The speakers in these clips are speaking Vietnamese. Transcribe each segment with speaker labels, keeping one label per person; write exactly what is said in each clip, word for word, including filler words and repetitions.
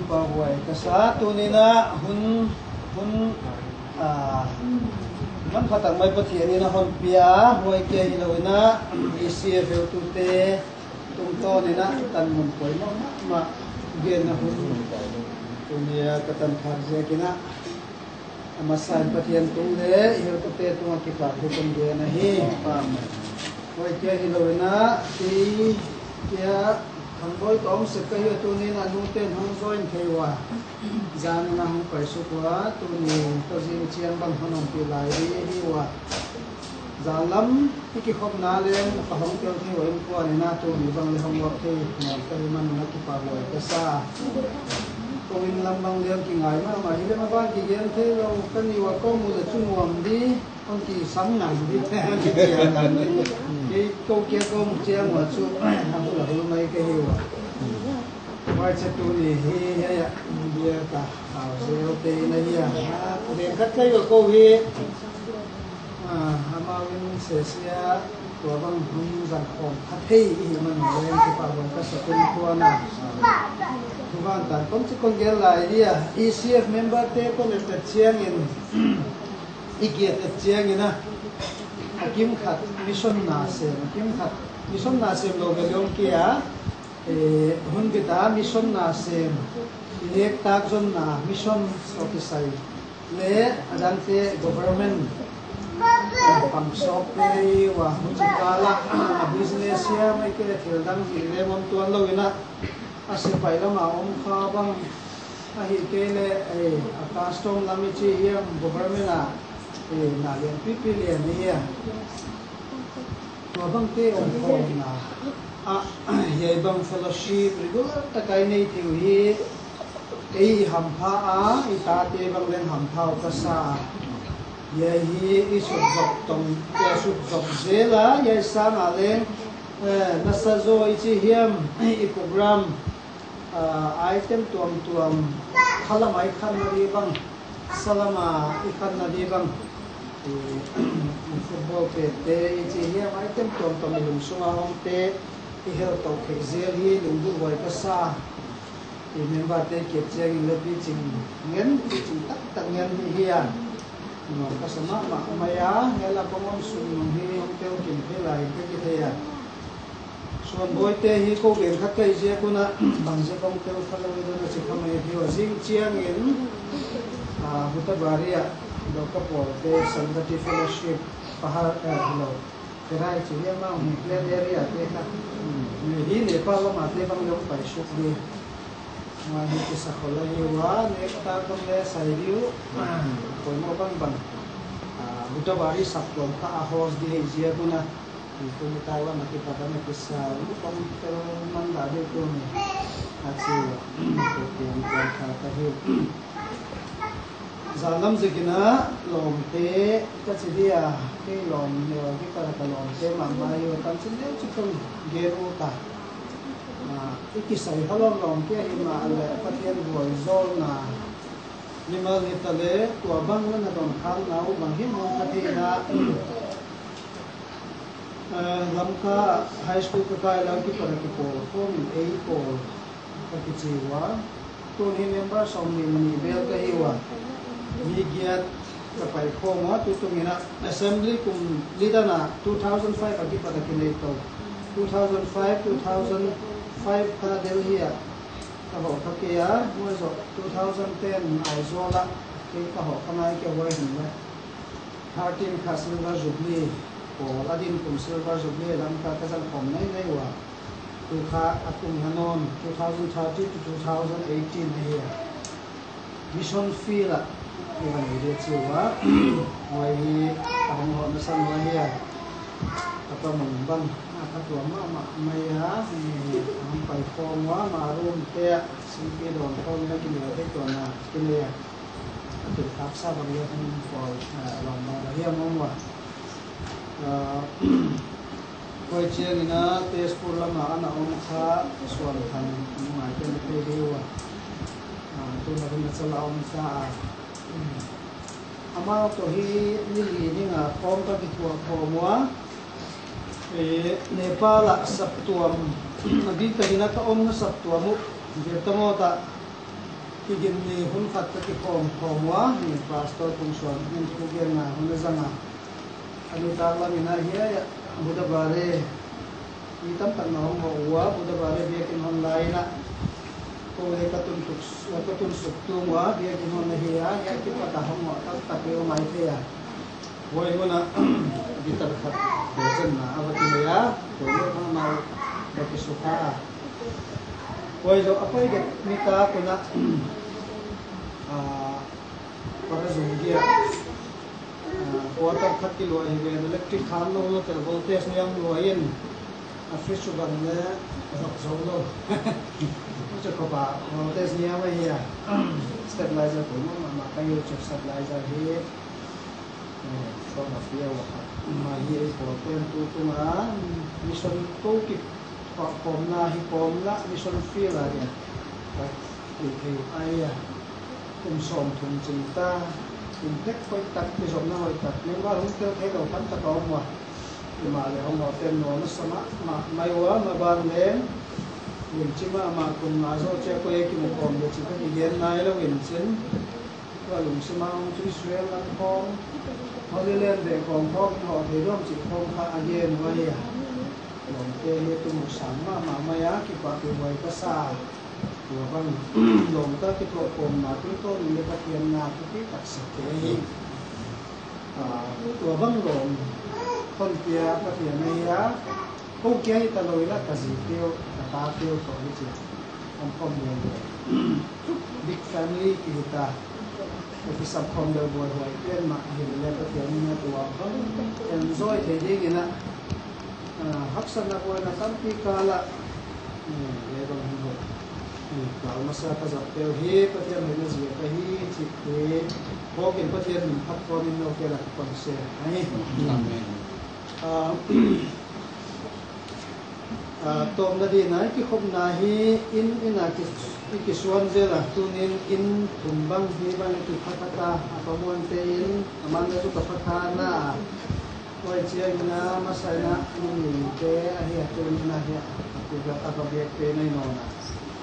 Speaker 1: pa huay kasa tunina hun hun ah man khatang mai pathian ina hon pia huay ke hilawina E C F L tu te tung to nina tan mun poi ma ma gen na hun tunia katan kharje kina amasan pathian tu le hil tu te tu ki pa hu kon ge na hi pam huay ke hilawina ti kia thằng bói tóm sẽ cây ở tôi nên là nuôi tên không rồi thầy hòa gian là không phải số quá tôi nhìn tôi riêng chiên bằng hơn ông kia lại đi đi hòa giá lắm cái cái không ná lên và không kêu thì em qua này na tôi nhìn bằng không ngọt thì mà cái mình nó cái phải rồi cái xa tôi nhìn làm bằng liền cái ngày mà mà hiện mà ban cái game thế đâu cái gì mà có mua được chung nguồn đi con kỳ sáng ngày đi cái câu kia câu một chiang mà chú không là hôm nay cái hiệu ngoài sẽ tu thì hi hay ạ bây cả hào xeo tê này à để cắt cây của cô hi à mà mình sẽ sẽตัวบางคนสั่งของพัดที่มันเล่นที่ป่าบนก็สกุลทัวน่ะทุกวันแต่ผมจะคนเกี่ยวอะไรเนี่ย E C F member เต้ก็เลยตัดเชียงอินอีกเกียรติตัดเชียงอินนะกิมขัดมิชชั่นนาเซมกิมขัดมิชชั่นนาเซมโลกเลี้ยงเกียร์หุ่นกิตามิชชั่นนาเซมเล็กตากจนนามิชชั่นออฟฟิศเล่อาจารย์เต้ government pam shop pe wa mujikala business ya mai ke thil dang hi le mon tuan lo ina ase pai la ma om kha bang a hi ke le e a custom lami chi hiam government a e na lian pi pi lian ni ya to bang te om kho na a ye bang fellowship regular ta kai nei thiu hi ei ham pha a i ta te bang len ham phao ka sa ye hi isuk zok tong ya suk zok zela ye sang ale na sa zo i chi hiam i program item tuam tuam khalamai khan na ri bang salama i khan na ri bang football pe te i chi hiam item tuam tuam lung sunga hong te i hel to khe zel hi lung du wai ka sa i member te ke cheng le pi ching ngen pi ching tak tak ngen hi hian no kasama ma maya ngela bongom sum nong hi tel kin phelai ke ki theya son boy te hi ko gen khat kai je kuna bang je bong tel phalawi do na chi khamai hi wa jing chiang in a huta baria do ka por te sangati fellowship pahar hello terai chi ya ma ni plan area te ka ni hi ne pa lo ma te bang lo pai shuk ni ngoài những cái sắc khổ nhiều quá nếu ta không nghe xài điếu còn một con bằng một chỗ bari sắp còn ta host đi hay gì cũng na thì tôi mới tay vào mà cái phần này cái sao lúc con cái măng đã được rồi à chứ cái tiền còn khá ta hiểu giờ năm giờ kia na lồng té cái gì đi à cái lồng nhiều cái cái cái lồng té mà mai rồi tam sinh nếu chỉ không ghé ô ta iki sai halong long ke ima ale pathian boy zol na limal ni tale tua bang na don khang nau bang hi mo khathi na lamka high school ka kai la ki par ki po form a po ka ki chiwa to ni member som ni ni bel ka hiwa ni giat ka pai kho mo tu tu ngina assembly kum lidana two thousand five ka ki par ki nei to two thousand five two thousand five kana del hiya ka ho ka ke ya mo zo two thousand ten ai zo la ke ka ho kana ke wa hin la thirteen ka silver jubilee ko adin kum silver jubilee lam ka ka san khom nei nei wa tu kha atum hanon two thousand thirteen to two thousand eighteen hiya mission fee la ke wa ni de chu wa wai hi ka hong ho na san wa hiya ka mong bang ka tua ma ma mai ha ang pai phong wa ma room te si pe don phong na kin le te na kin le tu khap sa ba ye han for long ma la ya mong wa koi che ni na test pur la ma ana om kha swan than ma te te de wa tu na rin sa la om sa ama to hi ni ni nga phong ka ki tua ko mo Nepal sabtuam nabita hina ka om na sabtuamu Vietnamo ta Kigini hun khat ki kom komwa ni pastor tung suan in kugen na hun zanga anu tala mina hiya buda bare itam tan na ho wa buda bare be kin hon laina ko le katun tuk katun suktu wa be kin hon hiya ya ki pata hom wa ta ta pe o mai te ya woi mona bitar khat bejen na awati ya ko le ma ma ba ki suka woi do apai de mita ko na para zungia water khat ki loi ve electric khan no no ter voltage no yang loin a fish ban ne rok zo lo cho ko ba voltage ni ama ya stabilizer ko no ma ka yo cho stabilizer he so na fia wa ma hi ko pen tu tu ma mission ko ki pom na hi pom la mission feel la ya ka ki ai ya cùng sòm thùng chỉnh ta cùng cách quay tắt cái dòng nó hồi tắt nhưng mà không theo thế đầu phân tắt đó mà mà để không vào tên nó nó sắm mà may quá mà bàn đến mình chỉ mà mà cùng mà do che quay cái một còn được chỉ có gì đến này là mình chính và lùng xem ông chú xuyên là con họ đi lên để còn con họ thấy đó chỉ không pha again vậy à lòng tê như tôi một sáng mà mà may á cái quả cái vậy có xaตัวบางลงก็ที่โปรโมมาที่ต้นในประเทศนาที่ตัดสินใจตัวบางลงคนเกียประเทศนี้อะผู้เกียตลอดละกสิเที่ยวตาเที่ยวต่อที่จีทำข้อมูลบิ๊กแฟมิลี่กิจการที่สับคอมเดอร์บอยหวยเพื่อนมาเห็นแล้วประเทศนี้ตัวบางเอ็นจอยเทดิ้งนะฮักษณะวันนั้นตั้งที่กาละเรื่องของหัวkalau masa kazak teo hi patian hena zia ka hi chik te bokin patian min phat ko min no ke la kon se ai amen a tom na di nai ki khom na hi in ina ki ki suan je la tunin in thumbang hi ban ki phatata apamon te in aman na tu ka phatha na oi chiang na masai na ni te a hi atun na hi ku ga ababek pe nai no na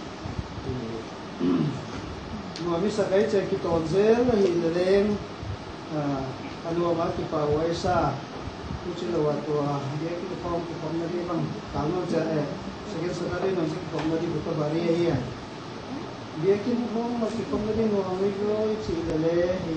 Speaker 1: mà mi sa cái chơi cái tòn dễ là hiện lên anh mua bán cái bảo vệ sa cũng chỉ là vật của cái cái phong cái phong này bằng tám năm chơi sẽ cái số này nó sẽ phong này bị có bari ấy à cái cái phong mà cái phong này nó không có chỉ là lệ thì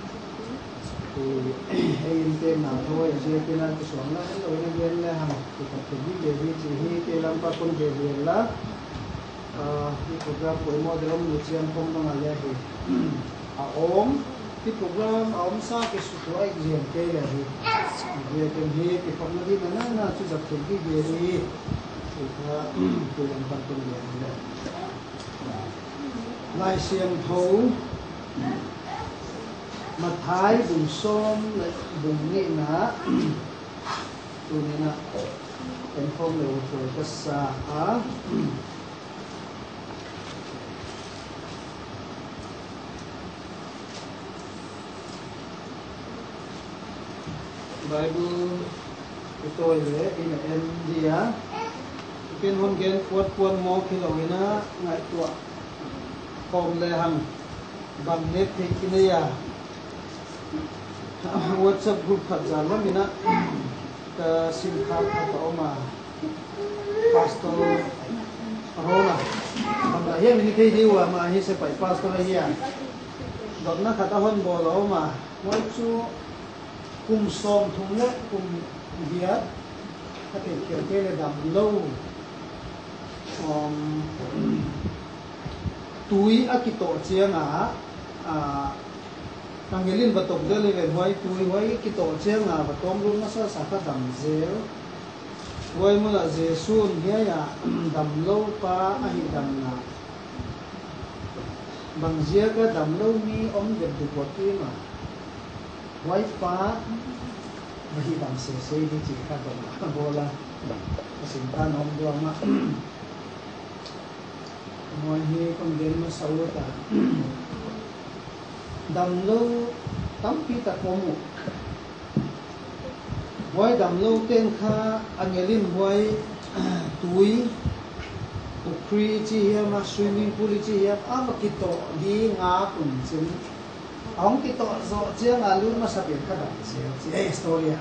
Speaker 1: thì hiện tên nào thôi chơi cái này cái số này rồi nó biến là hàng thì phải chuẩn bị để đi chỉ hi cái làm ba con để biến là cái program của model ông người chiêm không đang là gì à ôm cái program ông sa cái số loại gì cái là gì về cái gì cái phong nó đi mà nó nó chỉ dập cái gì gì thì ta tôi làm phần công việc này lại xiêm thấu mặt thái bùn xôm lại bùn nghệ ná tôi nên là em không đều rồi cái xa á Bible tôi lẽ in em gì á cái hôn gen quật quần mò khi lỗi na ngại tua com lệ hằng bằng net thì cái này à WhatsApp group phát ra lắm mình á cái sim card phát tao mà pastor Rona làm lại hiện mình thấy điều mà hi sẽ phải pastor này à đó nó khát hơn bò lỗ mà mỗi chú cùng xóm thùng lệ cùng viết có thể kiểu cái là đầm lâu túi á cái tổ chiang á à thằng người liên vật tổng đưa lên về hoài túi hoài cái tổ chiang á và tóm luôn nó sẽ sản xuất đầm dẻo hoài mà là dễ xuân thế à đầm lâu pa anh đầm na bằng dĩa cái đầm lâu mi ông đẹp được một cái mà hoài pa Mahi bang se se di cika dong bola kesimpan om dua mak Mahi kemudian masaluta dam lâu tampi ta komu Hoài dam lâu tên kha angelin hoài túi pukri chi hiam swimming pool chi hiam ama kito di nga kun chin ong kito zo chiang alu ma sa pin ka da chi e story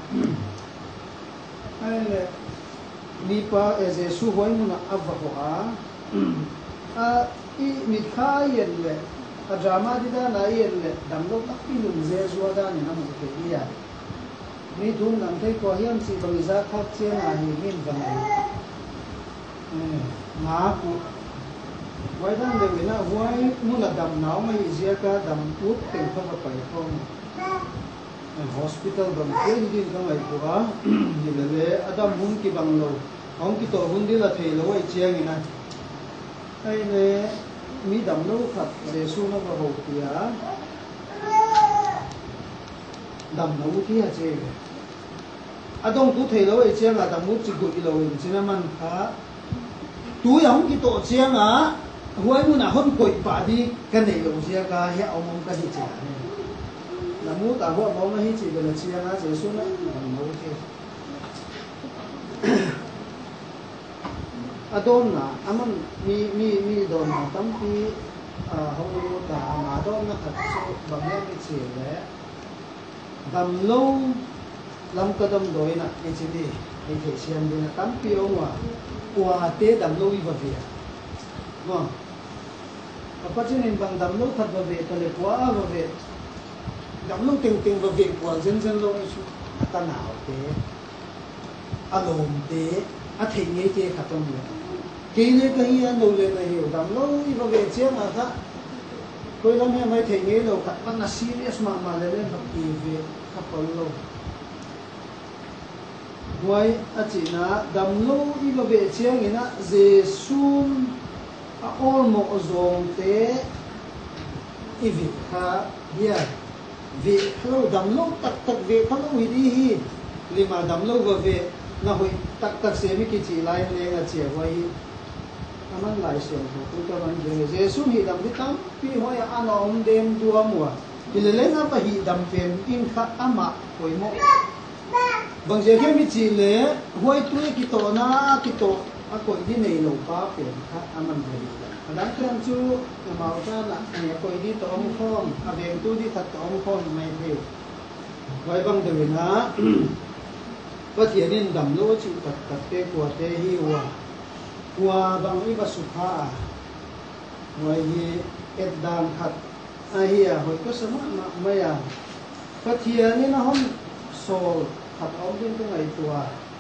Speaker 1: ai le ni pa as a su hoi mun avva ko a a i mi kha yen le a drama di da na yen le dam lo tak pi lung je zua da ni na mu ke ya ni dum nam thei ko hiam chi bang za kha chiang a hi min bang ai ngã cụ vậy đó là vì nó quay muốn là đầm não mà gì cả đầm út tiền không có phải không hospital bằng cái gì không phải của thì là về Adam hun cái bằng lâu ông cái tổ hun đi là thầy lâu ấy chiang như này hay là mi đầm lâu thật để xuống nó vào hộp kia đầm não kia chơi Adam cũng thầy lâu ấy chiang là đầm út chỉ gửi lâu ấy chỉ là mình khá tu yang ki to chiang a huai mu na hon koi pa di kan nei lo sia ka he au mong ka hi cha na mu ta ho mo na hi chi ba na chiang a je su na mo ke adon na aman mi mi mi don na tam pi a ho mu ta ma don na khat su ba me mi chi le dam lo lam ka dam doi na ke chi di ke ke siam di na tam pi o wa qua tế đầm lâu y vào về, vâng, và phát triển bằng đầm lâu thật vào về, thật là quá vào về, đầm lâu tình tình vào về của dân dân lâu ấy chú, ta nào thế, à lồm thế, à thỉnh nghe thế khát trong người, khi lên cái hi anh lâu lên là hiểu đầm lâu y vào về chiếc mà khác, tôi lắm hay mấy thỉnh nghe lâu khát vẫn là serious mà mà lên học kỳ về khát bao lâu. Ngoài à chỉ na đầm lâu y vào về chiang ina Giêsu à ôn một dòng tế y vị ha bia vị lâu đầm lâu tắc tắc về khá lâu đi hi lima đầm lâu vào về na hui tắc tắc sẽ mi cái chỉ lại lên à chỉ vậy aman lại xem thôi tôi cho bạn về Giêsu hi đầm đi tam pi hoa anh ông đem đua mùa thì lên na phải hi đầm phèn in khát ama hồi mộ bằng giờ khi mình chỉ lệ huay tuổi cái tổ na cái tổ à coi đi này lâu ba tiền khác à mình về à đáng khen chú màu ra là nhà coi đi tổ ông phong à về tôi đi thật tổ ông phong mày theo vậy bằng từ na có thể nên đầm lúa chịu thật thật tê của tê hi hòa hòa bằng cái vật sụp ha ngoài hi ép đam thật à hi à hồi có sớm mà mày à có thể nên nó không sầu thật ống trên cái ngày tuổi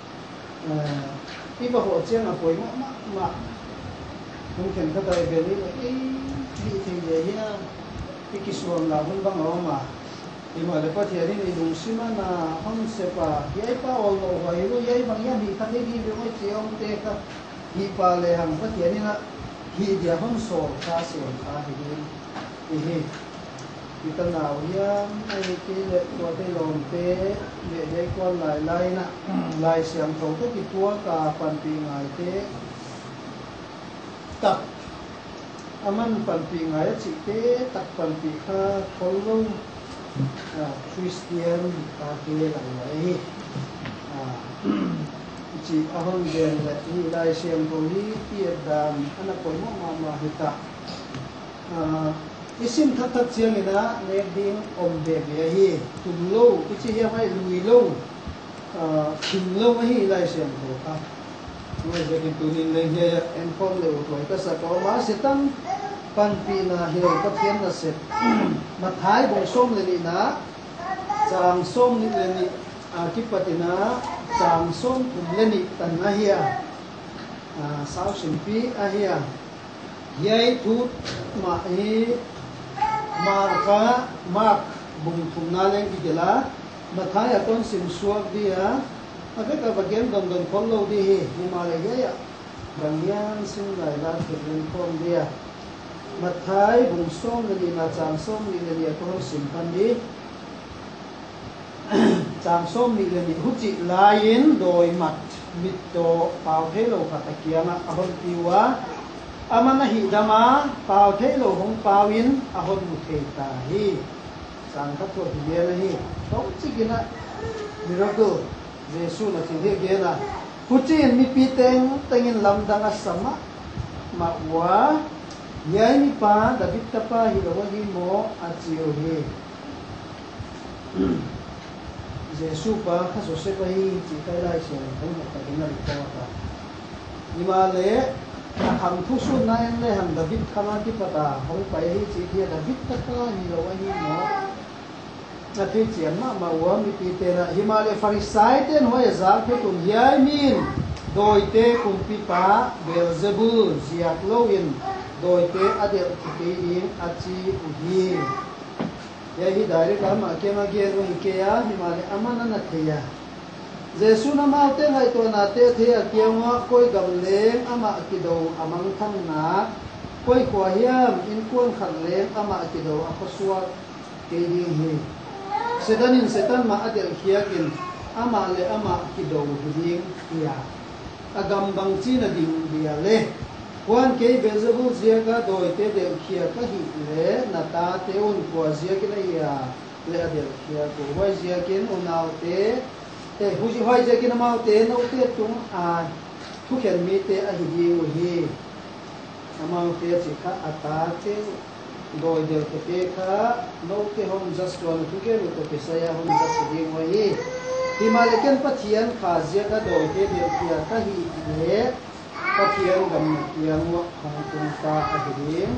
Speaker 1: khi mà hộ chiên là cuối mắc mắc mà không cần cái đời về đi là cái gì thì vậy nhá cái cái xuồng là không bằng ống mà thì mà lại có thể đi đi đúng xí mà là không sẽ pa giấy pa ôm vào vậy rồi giấy bằng giấy thì thằng ấy đi với mấy chị ông tê cả thì pa lại hàng có thể đi là thì giờ không sổ ta sổ ta thì đi thì thì tân nào nhá ai cái lệ của cái lồng té để dây con lại lại nè lại xem thấu cái cái tua cả phần tì ngài té tập aman phần tì ngài chỉ té tập phần tì kha khâu lông Christian ta kia là vậy chỉ ahon gen là đi lại xem thấu đi tiệt đàm anh có một mà mà hita isim thắt thắt chiang ina nek ding om be be hi tum lo ki chi hiam ai lui lo thim lo hi lai sem ho ka noi je ki tunin le he en phong le utoi ka sa ko ma se tam pan pi na hi lo ka thiam na se ma thai bo som le ni na chang som ni le ni a ki patina chang som kum le ni tan na hi a sao sim pi a hi a yai thu ma hi marka mark bung thum na leng ki gela mathai a kon sim suak dia ave ka bagen dom dom khol lo di hi himalaya ya bangyang sim lai la thum khom dia mathai bung som ni na chang som ni ni ko sim pan di chang som ni ni huchi lain doi mat mit to pau the lo ka ta kianga ahon piwa amana hi dama pau the lo hong pawin ahon mu the ta hi sang ka to hi le hi tong chi gina miracle jesu na chi he ge na huchin mi pi teng tengin lam dang a sama ma wa yai ni pa David tapa hi lo hi mo a chiu hi Jesu pa kha so se pai chi kai lai se hong ta ding na ko ta ni ma le ham thu su na en le ham David khama ki pata hong pai hi chi thia David tapa hi lo hi mo na thi chiam ma ma wa mi pi te na Himalaya Pharisai ten ho ya za pe tum yai min doi te kum pi pa Beelzebul ziak loin doi te adel ki in achi uhi ya hi dai ka ma ke ma ge ro ke ya Himalaya amana na the ya Jesu na ma te ngai to na te the a ke ngo koi gam le ama ki do amang thang na koi kwa hiam in kuan khat le ama ki do a khoswa ke hi hi sedanin setan ma adel khiakin ama le ama ki do huding ya agam bang chi na ding dia le kwan ke Beelzebul zia ka doi te de khia ka hi le na ta te un kwa zia ki na ya le adel khia ko wai zia kin unau te te hu ji wai zia kin mau te no te tung a thu khen mi te a hi ding hi amau te chi kha ata te doi del te pe kha no te hom just one thu ke ro te sa ya hom just ding wa hi Himalayan pathian kha zia ka doi te del khia ka hi le pathian gam tiang wa khong tung ta a hi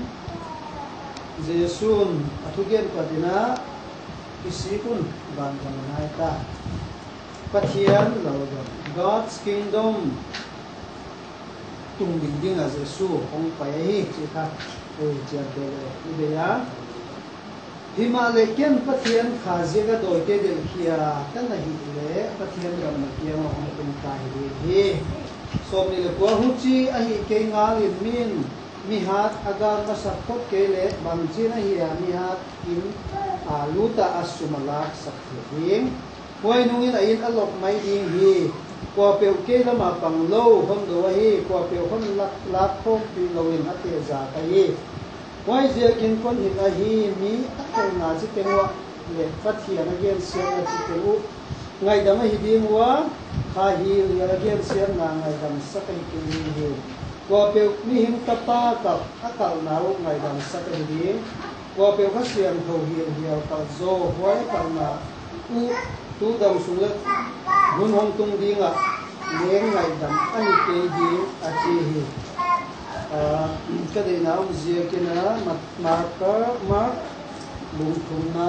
Speaker 1: Jesun athugen patina isikun ban ban nai ta pathian lo God's kingdom tung ding ding a Jesu hong pai hi chi kha oi chia de le be ya Himalayan pathian kha zia ka doi te del khia ta na hi le pathian gam tiang wa khong tung ta hi hi som ni le kwa hu chi a hi ke nga lin min mi hat agar masak khot ke le bang chi na hi mi hat in aluta asumalak sakhing koi nung in ain alok mai ding hi kwa peu ke la ma pang lo hom do hi kwa peu hom lak lak khom pi lo in ate za ta hi koi je kin kon hi a hi mi a na chi ke wa le pathian again siam na chi ke u ngai dam hi ding wa kha hi ya again siam na ngai dam sakai ke hi kwa peu mi him ta pa ka akal na u ngai dam sakai ding kwa peu kha siam tho hi hi ka zo hoi ka na u tu dam sung le mun hong tung ding a leng ngai dam ani ke di a chi hi a ka de na um zia ke na mat marker mark bung thum na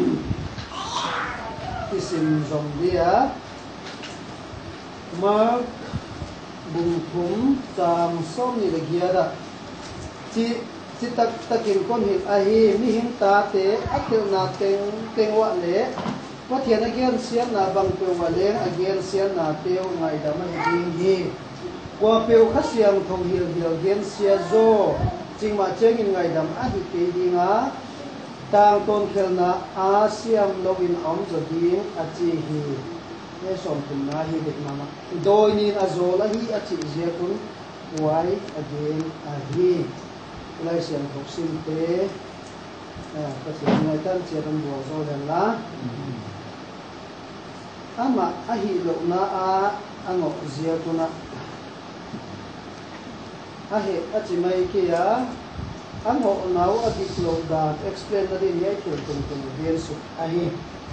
Speaker 1: isim zong dia mark bung thum tam som ni le gia da chi chi tak takin kon hi a hi mi hing ta te atel na teng teng wa le pathian again sian na bang pe wa le again sian na teu ngai da ma ding hi kwa peu khasiam thong hil hil gen sia zo ching ma cheng in ngai dam a hi ke dinga tang ton khel na a siam lovin om zo ding a chi hi ne som kun na hi bek mama doi ni a zo la hi a chi je kun wai again a hi lai siam thok sim te a ka chi ngai tan che ram bo zo den la ama a hi lo na a ango zia kuna a he a chi mai ke ya ango nau a di lo da explain na din ye ke tung tung bien su a hi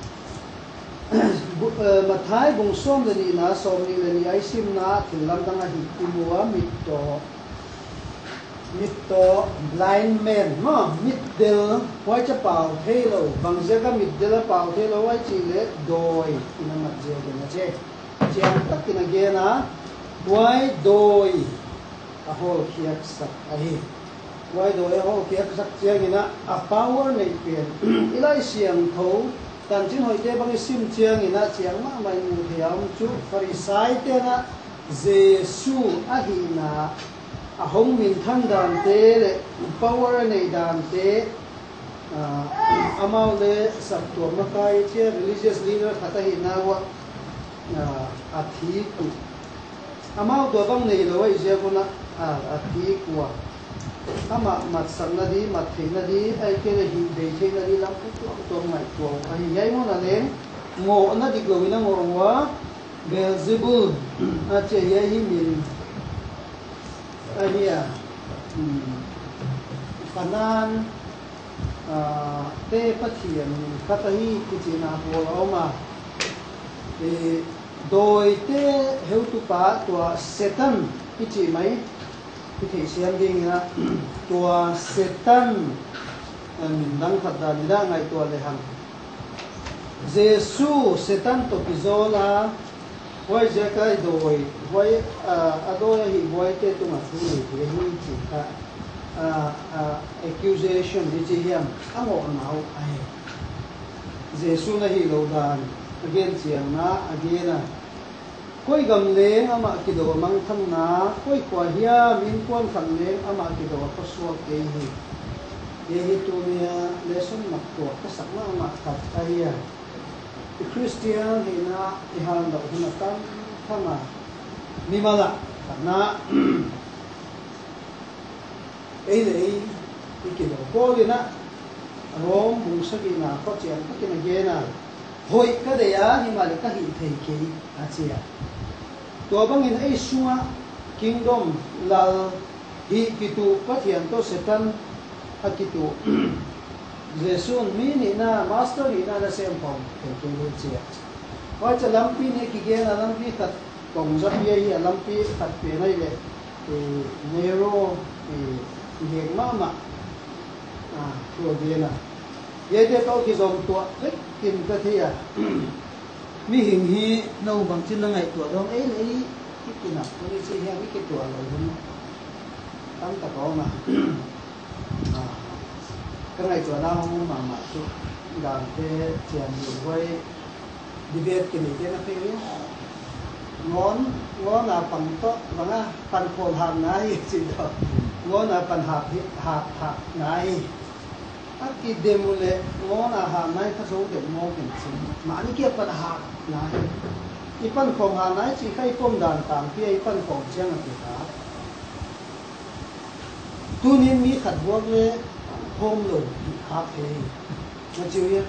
Speaker 1: mathai bung som de ni na som ni le ni ai sim na thil lam dang a hi timua mit to mit to blind man no mit del wai cha pau the lo bang je ka mit del pau the lo wai chi le doi ina ma je de na che chiang tak ina ge na wai doi a hol khiak sak a hi wai doi a hol khiak sak chiang ina a power nei pen ilai siang tho tan chin hoi te bang sim chiang ina chiang ma mai mu thiam chu Pharisai te na Jesu a hi na a hong min thang dan te le power nei dan te amau le sak to ma kai che religious leader khata hi na wa a thi ku amau to bang nei lo wai je kuna a thi ku ama mat sang na di mat thei na di ai ke le hi be thei na di lam ku to to mai to ai yai mo na le ngo na di lo ina ngo wa Beelzebul a che ye hi min ania kanan te pathian katahi kichina poloma e doi te heu tu pa tua setan kichi mai kichi siam ding na tua setan min dang khada nida ngai tua le hang Jesu setan to pizola wai je kai doi wai adoi hi wai te tu ma fu ni te hi chi ka accusation hi chi hiam amo nau ai Jesu na hi lo dan again chiang na again koi gam leng ama ki do mang thang na koi kwa hia min kon khan leng ama ki do ko suak ke hi ye hi tu nia lesson mak to ka sak ma ma khat ta hia Christian hi na i han da hun tam thama mi mala na ei lei ki do ko le na rom bu sa ki na ko chiang ka ki na ge na hoi ka de ya hi ma le ka hi thei ke a chia to bang in ei sunga kingdom lal hi kitu pathian to setan akitu Jesun mi ni na master ni na na sem pom ke ke lu chia wa cha lampi ne ki ge na lampi tat kong za pi hi lampi tat pe nai le e nero e ge ma ma a to de na ye de to ki zom to ek kin ka thia mi hing hi no bang chin na ngai to dong ei ei ki ki na ko ni chi hi mi ki to lo hun tam ta ko ma a cái ngày chỗ nào không mà mà chút làm cái chuyện nhiều quay đi về cái này cái nó phải ngón ngón là bằng tốt bằng á bằng khôn hàng này chỉ đó ngón là bằng hạt hạt hạt này các cái demo lệ ngón là hạt này các số điểm ngón cái gì mà cái kia bằng hạt này cái bằng khôn hàng này chỉ khai công đàn tạm cái bằng khôn chẳng là gì cả tu nên mi khát vọng lệ hôm rồi hạt thì nó chịu nhé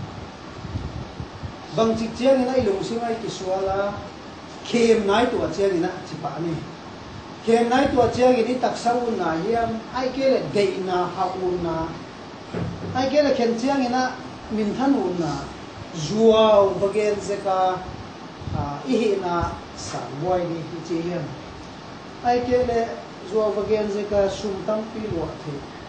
Speaker 1: bằng chiếc chiên này lùng sinh ai kỹ xóa là kem nái tua chiên này nè chỉ bảo này kem nái tua chiên này đi tắc sâu na hiam ai kia là gậy na học na ai kia là kem chiên này nè mình thân un na zuao bagen zeka ihi na sang boy đi chỉ hiam ai kia là zuao bagen zeka sum tam pi lo thì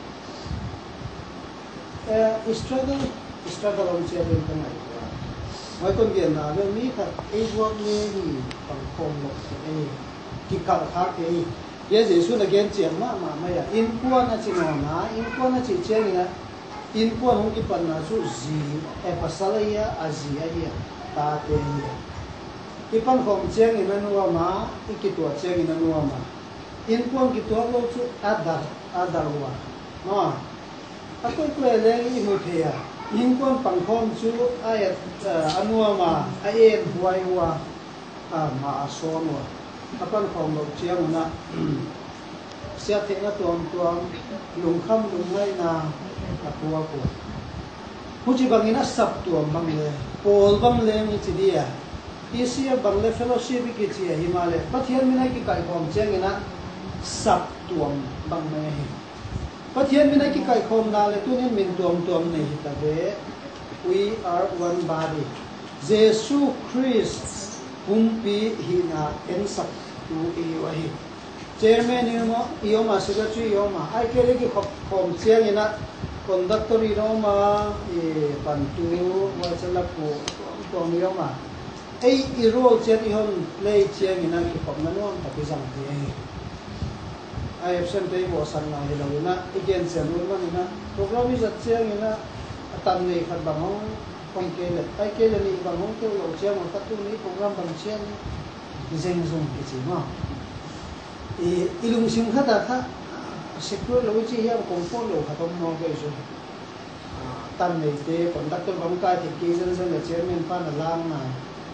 Speaker 1: struggle struggle ông chia bên cái này mấy con biển là bên mỹ thật ấy vuông nghe thì bằng không một cái cái cạo khác cái giờ dễ xuống là gen chuyện mà mà mày à in quan là chỉ ngon na in quan là chỉ chơi này nè in quan không cái phần là số gì em phải sao ấy à gì ấy ta tên cái phần không chơi này nó nuông mà cái cái tuổi chơi này nó nuông mà in quan cái tuổi lâu chút ada ada luar nó aku ikut lagi ibu dia. Ingkon pangkom su ayat anua ma ayen huai wa ma ason wa. Apan kom lo chiang na. Siat tengah tuam tuam lung kham lung ngai na akua ko. Puji bangina sab tuam bang le. Pol bang le ni chidia. Isia bang le fellowship ki chia Himalaya. Pathian minai ki kai kom chiang na sab tuam bang me. Pathian minai ki kai khom na le tunin min tuam tuam nei ta ve we are one body Jesu Christ humpi hina ensak tu e wa hi chairman ni mo ioma secretary ioma ai ke le ki khom chiang ina conductor ioma e pantu wa chala ko to mi ioma ei i role chet i hon play chiang ina ki khom na no ta ki jang te I have sent a was on my hello against a woman in a program is at saying in a tammy had bang from Kale. I kill a leave bang to your jam or Katuni program bang chen is in some kitchen. Ilum Sim Hata secure Luigi here conform of Hatom Morgation. Tammy, the conductor Banka, the cases and the chairman pan a long night.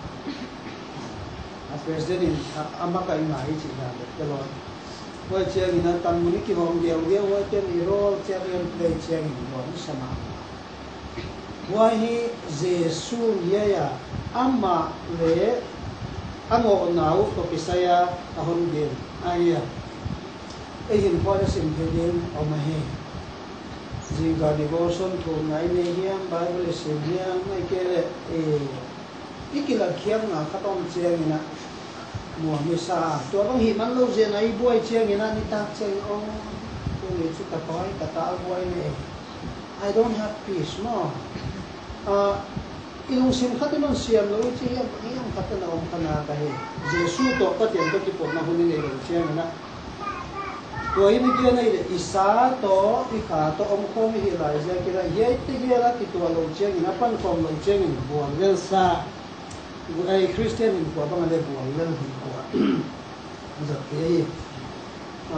Speaker 1: As president in Amaka in Haiti, the Lord. Why chiang ina tan muni ki hong dia dia why ten iro chiang in play chiang in bon sama why hi Jesu ya amma le ango nau to pisaya ahon din aya ai hin phoi na sim thedin oma he jinga devotion ko ngai ne hiam bible se hiam mai kele e ikila khiam na khatom chiang ina mua mi sa to bang hi man lo je nai buai chiang ina ni ta cheng ong ko ni chu ta koi ta ta buai ne I don't have peace no uh ilung sim khatinon siam lo chi hiam hiam khatana om khana ka he jesu to ka tiam to ki pot na huni ne lo chiang ina to hi mi kia nei le isa to i kha to om khom hi lai ja ki ra ye ti hi ra ki to lo chiang ina pan khom lo chiang in buang vel sa ai Christian in ko bang le buang vel hi ko za ke a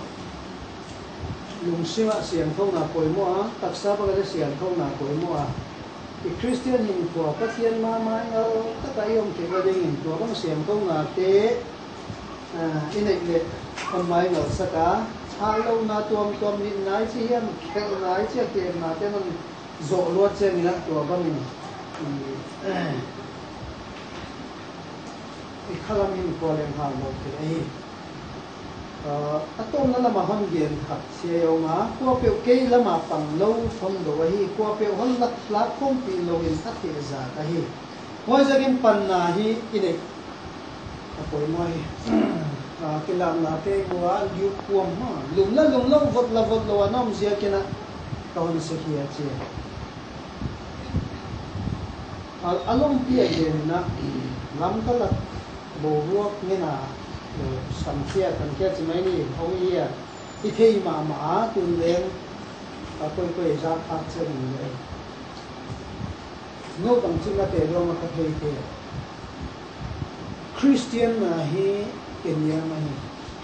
Speaker 1: lung sima siam thong na poi mo a taksa ba le siam thong na poi mo a i Christian in ko ka thian ma ma ngo ka ta yom ke ba ding in ko bang siam thong na te a in ai le kon mai ngo saka ha lo na tuam tuam ni nai chi hiam khel nai chi ke na te man zo lo che ni na to bang ni i khalam in ko le ha lo ke ai atom na lama hang gen khat se ma ko pe ke lama pang lo thom do hi ko pe hon lak la khom pi lo in ta ke za ka hi moi jagin pan na hi ine apoi moi a kilam na te wa liu kuam ma lum la lum lo vot la vot lo anom zia kena kaun se hi a che al alom pi gen na lam ka la bo ruak ni na sam kia kan kia chi mai ni hong ia i thei ma ma tun len a koi koi za phak chen ni le no bang chi na te ro ma ka thei te Christian na hi kenya ma hi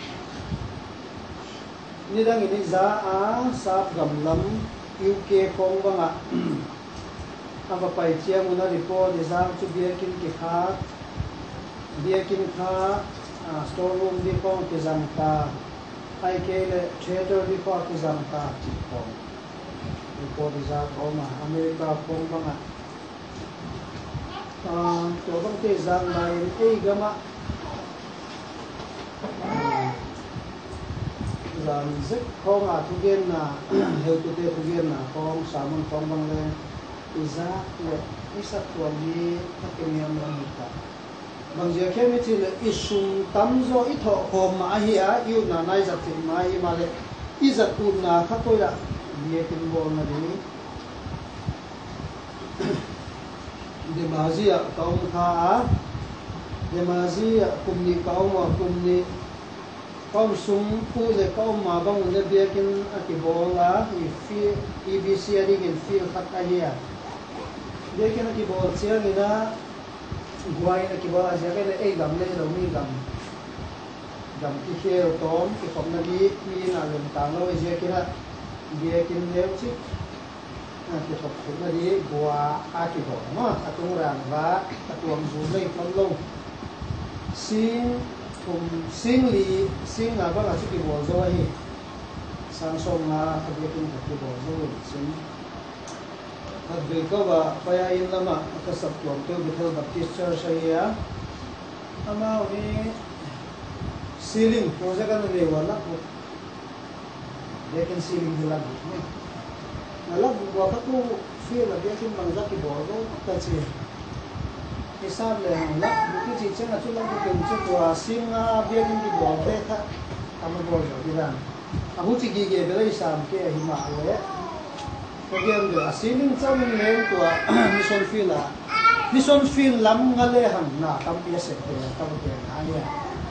Speaker 1: ni dang ni za a sap gam lam U K khong banga aba pai chiang una report ni za chu bia kin ki kha bia kin kha store room di kong ki zamta ai kele theater di kong ki zamta chi kong report di za koma America kong banga ah to bang te zang lai ei gama zang zik kong a tu gen na heu tu te tu gen na kong samun kong bang le iza le isa tuam ni takemiam la hita bang je khe mi chi le isum tam zo i tho khom ma hi a yu na nai zat chi ma hi ma le i zat tu na kha ko ya ye tin bo na ri de ma ji a kaum kha a de ma ji a kum ni kaum a kum ni kaum sum pu le kaum ma bang le bia kin a ki bo la i fi i b c a ri gen fil khat a hi a de kin a ki bo chiang ina guai na kiba aja ke le ei gam le lo mi gam gam ki khel tom ki khom na bi mi na lem ta lo je ki na bia kin le chi a ki khop khom na di gua a ki bo ma a tu rang va a tuam zu le kom lo sing kum sing li sing na ba la chi ki bo zo hi sang song na a bia kin ki bo zo sing Adve kawa paya in lama ka sab tuam tu Bethel Baptist Church ya ama ni ceiling project kan le wala ko lekin ceiling dila ni nala buwa ka tu feel la dia kin bangza ki borgo ta che hisab le la buki chi chen achu la buki chu to singa bia kin ki borgo tha ama borgo dilan abu chi gi ge bela isam ke hima le again the ceiling chawin le to mission field a mission field lam ngale han na tam pi se te tam te na ya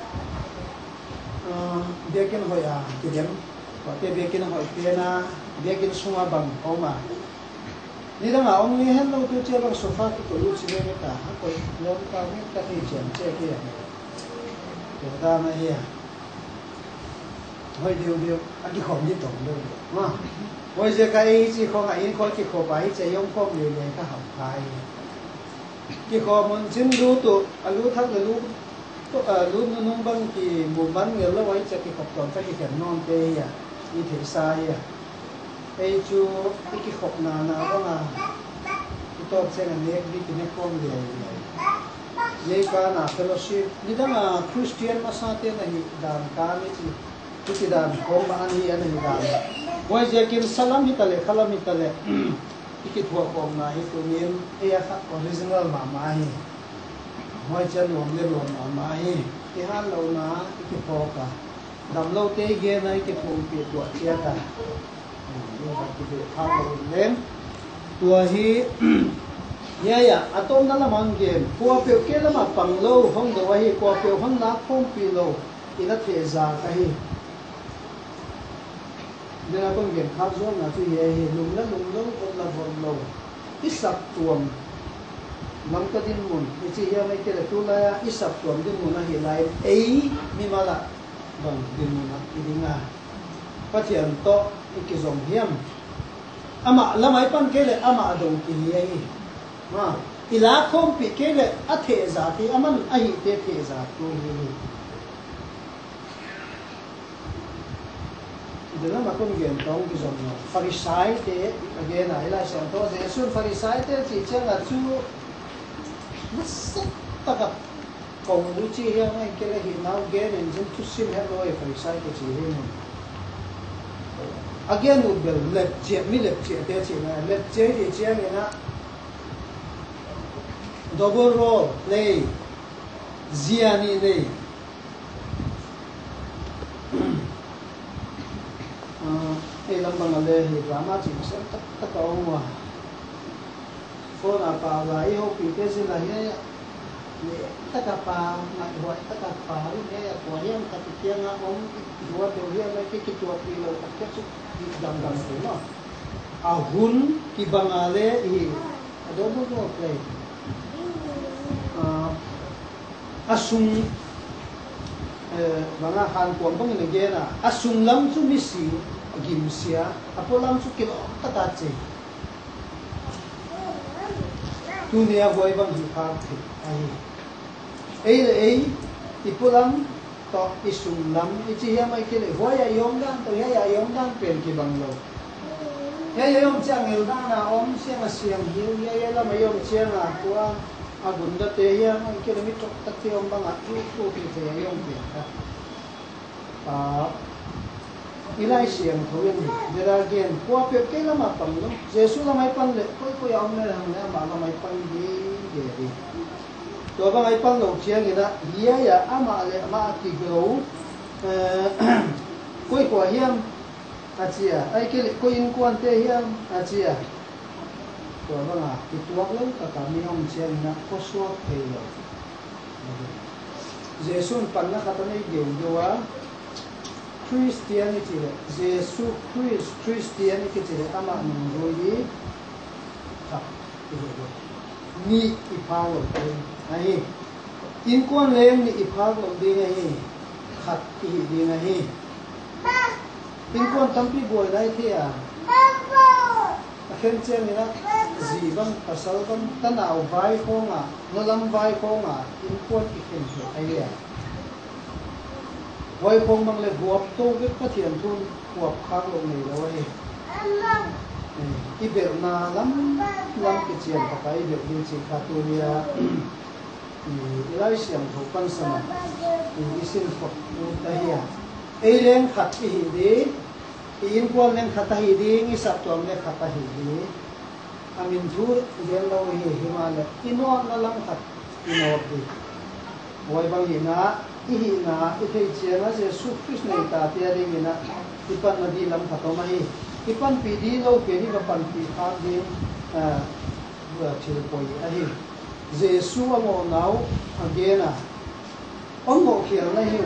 Speaker 1: uh bekin hoya kidem ko te bekin hoi te na bekin sunga bang oma ni dang a ong ni hen lo tu che bang sofa to lu chi le ta ko lo ka ni ta ti chen che ke ya to da na ya hoi diu diu a ki khom ni tong do ma Ôi giờ cái chỉ có ngày có chỉ có bảy chỉ用phong nhiều nhiều cái học bài, chỉ có mình chính lú tụ, lú thắt là lú, lú nung băng thì một bắn nhiều lâu ấy chỉ cái học toàn cái cái non tê à, như thế sai à, ấy chú cái cái học nào nào đó là cái tốt sẽ là nét đi cái nét phong nhiều nhiều, vậy cả là fellowship, như đó là Christian mà sao thế này đàn cá mấy chỉ chú ti đàn không mà anh hi anh hi đàn ngoài giờ kim salam hi tale khalam hi tale cái thua com na hi tu nin e kha original mà mà hi ngoài chân lom le lom mà mà hi cái han lâu na cái pho cả đầm lâu tê ghê này cái phong biệt của chia cả nhưng mà cái việc thao lâu lên tua hi ya ya atom na lamang game kwa pe ke lama panglo hong do hi kwa pe hong na phong pi lo ina te za ka hi dena kon game khap zo na tu ye hi lum la lum lo on la von lo isap tuam nam ka din mun chi ya mai ke la tu la ya isap tuam din mun na hi lai ei mi mala bang din mun na idinga pathian to ikizom hiam ama lamai pan ke le ama adong ki hi mà ila không bị cái lệ á thể giả thì aman ai thể thể giả tu hi đó là con game trong cái dòng nó Pharisai thế again này là xem thôi Jesus Pharisai thế chỉ chắc là chú nó rất tất cả cùng với chi hiện nay cái là hiện nào game nên chúng chút xin hết rồi Pharisai cái chỉ hiện again một bel lệ chết mi lệ chết thế chỉ là lệ chết thì chết này na double role play ziani lay e lambang le hi drama chi se tak tak au wa phone apa la i ho pi te sin la hi ni tak apa ma ho tak apa ni ya ko hiam ka ti tiang a om duwa de hiam la ki ki tua pi lo tak ke su di dam dam se no a hun ki bangale hi double role play asung mga han kuang bang nage na asung lam chu misi gimsia apo lam chu kilo tatache tu ne avoi bang hi khap thi ai ei ei ipulam to isung lam ichi ya mai kile voi ya yong dang to ya ya yong dang pen ki bang lo ya ya yong chang el dang na om siang siang hiu ya ya la mai yong chiang na kwa agunda te ya mai kile mi tok tak ti om bang a tu tu ki te ya yong pen ka a ilai siang tho yen de ra gen kwa pe ke la ma pang lo jesu la mai pan le koi koi om le hang le ma la mai pan di de di to ba mai pan lo chiang ina ya ya ama le ma ki go koi kwa hiam a chia ai ke le koi in kwan te hiam a chia to ba nga ki tuak lo ka ka mi om chiang ina ko suak te lo jesu pan na ka ta nei ge ge wa Christianity le Jesu Christ Christianity le ama nung roi ha ni ipang lo ai in kon leng ni ipang lo ding ai khat ti ding ai in kon tampi boy dai the a a khen chen ni na ji bang pasal bang tanau vai khonga no lam vai khonga in kon ki khen ai ya vai phong mang le buap to ve pathian thun buap khang lo nei lo ai i ber na lam lam ke chian ka kai be ni chi kha tu ria i lai siang tho pan sama i isin fo u ta hia e leng khat hi de in kwal leng khat hi de ngi sap tom le khat hi de amin thur gel lo hi himala ino na lam khat ino de vai bang hi na ihi na ithi chianga Jesu Christ nei ta tia ring ina ipan na di lam khato mai ipan pi di lo pe ni ka pan pi kha di a wa chil poi a hi Jesu amo nau agena ongo khial na hi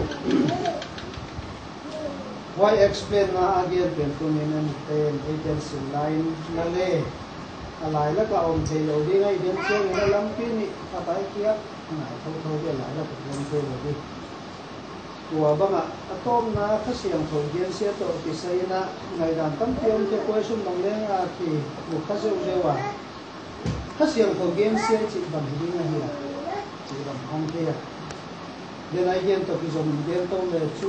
Speaker 1: why explain na again pen tu ni nan ten agency line na le alai la ka om thei lo di ngai den che ni lam pi ni ka tai kia ngai thau thau de lai la ka lam che lo di tua banga atom na khasiang thon gen se to ki sai na ngai dan tam tiom te koi sum nong le a ki mu khasu lewa khasiang thon gen se chi ban hi na hi chi ram hong te ya de nai gen to ki zom gen to le chu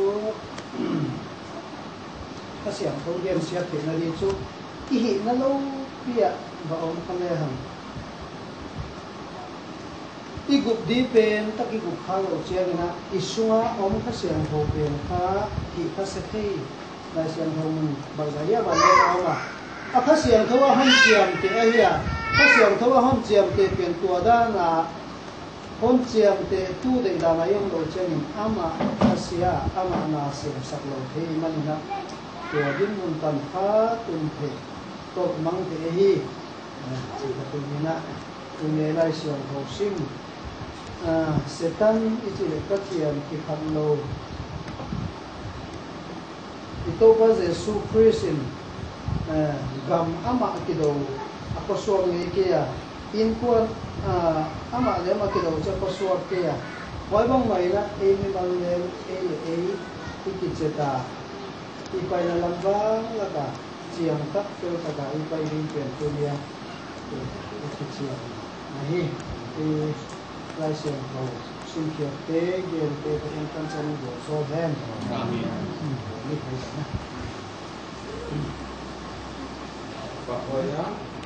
Speaker 1: khasiang thon gen se te na ri chu i hi na lo pia ba om ka le hang igup di pen tak igup khá lo chiang na isunga om kha siang ho pen kha ki kha se thei lai siang ho mun bal ga ya ban le oma a kha siang thawa ham chiam te a ya kha siang thawa ham chiam te pen tua da na hom chiam te tu de da na yong lo chiang ama asia ama na sem sak lo thei man na tua din mun tan kha tun the to mang te hi chỉ là tu ni na tu ne lai siang ho sim setan itu dekat yang kita lo itu pas Yesus Kristus gam ama kido apa suami kia inkuan ama lema kido apa suami kia wai bang mai na ini malem ini ini ikut cerita ipai na lambang laka siang tak tu tak ipai ringkian tu dia ikut cerita nahi lai siang ho sim kia te gen te ta en kan san go so hen amin ni kai na